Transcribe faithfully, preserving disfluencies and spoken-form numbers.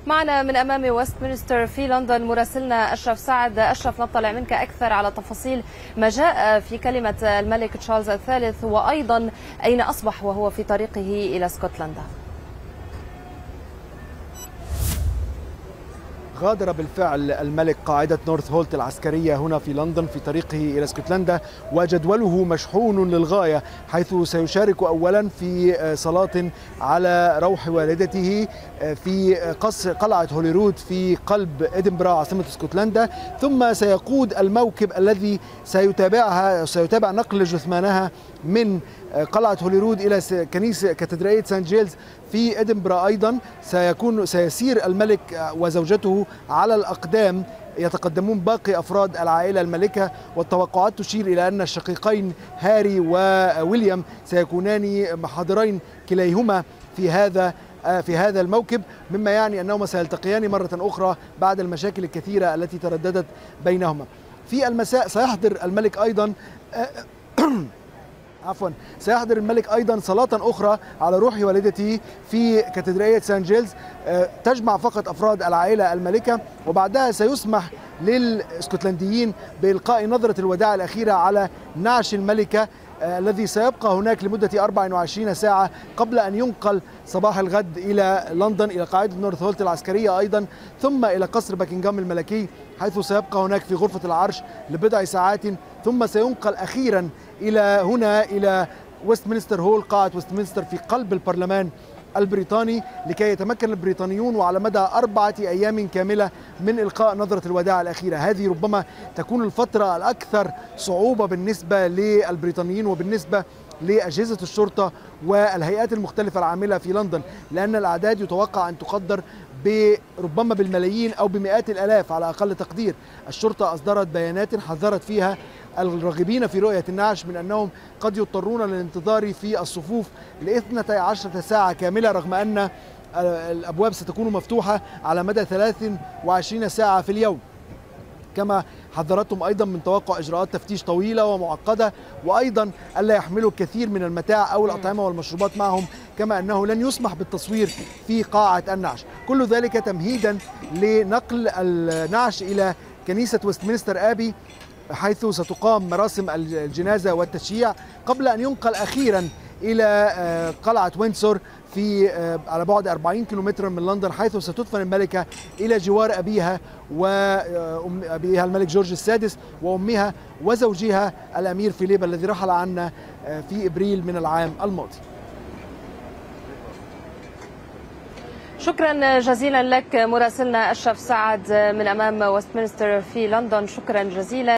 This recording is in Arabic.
معنا من أمام ويستمنستر في لندن مراسلنا أشرف سعد. أشرف، نطلع منك أكثر على تفاصيل ما جاء في كلمة الملك تشارلز الثالث، وأيضا أين أصبح وهو في طريقه إلى اسكتلندا. غادر بالفعل الملك قاعدة نورث هولت العسكرية هنا في لندن في طريقه إلى اسكتلندا، وجدوله مشحون للغاية، حيث سيشارك أولا في صلاة على روح والدته في قصر قلعة هوليرود في قلب إدنبرا عاصمة اسكتلندا، ثم سيقود الموكب الذي سيتابعها سيتابع نقل جثمانها من قلعة هوليرود إلى كنيسة كاتدرائية سانت جيلز في إدنبرا. أيضا سيكون سيسير الملك وزوجته على الأقدام، يتقدمون باقي أفراد العائلة الملكة، والتوقعات تشير إلى أن الشقيقين هاري وويليام سيكونان حاضرين كليهما في هذا في هذا الموكب، مما يعني أنهما سيلتقيان مرة أخرى بعد المشاكل الكثيرة التي ترددت بينهما. في المساء سيحضر الملك أيضا عفوا سيحضر الملك أيضا صلاة أخرى على روح والدته في كاتدرائية سان جيلز تجمع فقط أفراد العائلة الملكة، وبعدها سيسمح للاسكتلنديين بإلقاء نظرة الوداع الأخيرة على نعش الملكة الذي سيبقى هناك لمدة أربع وعشرين ساعة قبل أن ينقل صباح الغد إلى لندن إلى قاعدة نورث هولت العسكرية أيضا، ثم إلى قصر باكنغهام الملكي، حيث سيبقى هناك في غرفة العرش لبضع ساعات، ثم سينقل أخيرا إلى هنا إلى ويستمنستر هول، قاعة ويستمنستر في قلب البرلمان البريطاني، لكي يتمكن البريطانيون وعلى مدى أربعة أيام كاملة من إلقاء نظرة الوداع الأخيرة. هذه ربما تكون الفترة الأكثر صعوبة بالنسبة للبريطانيين وبالنسبة لأجهزة الشرطة والهيئات المختلفة العاملة في لندن، لأن الأعداد يتوقع أن تقدر بربما بالملايين أو بمئات الآلاف على أقل تقدير. الشرطة أصدرت بيانات حذرت فيها الراغبين في رؤية النعش من أنهم قد يضطرون للانتظار في الصفوف لاثنتي عشرة ساعة كاملة، رغم أن الأبواب ستكون مفتوحة على مدى ثلاث وعشرين ساعة في اليوم. كما حذرتهم أيضا من توقع إجراءات تفتيش طويلة ومعقدة، وأيضا ألا يحملوا الكثير من المتاع أو الأطعمة والمشروبات معهم، كما أنه لن يسمح بالتصوير في قاعة النعش. كل ذلك تمهيدا لنقل النعش إلى كنيسة ويستمنستر آبي، حيث ستقام مراسم الجنازة والتشييع، قبل أن ينقل أخيرا إلى قلعة ويندسور في على بعد أربعين كيلومترا من لندن، حيث ستدفن الملكة إلى جوار أبيها وأبيها الملك جورج السادس وأمها وزوجها الأمير فيليب الذي رحل عنا في إبريل من العام الماضي. شكرا جزيلا لك مراسلنا أشرف سعد من أمام ويستمنستر في لندن، شكرا جزيلا.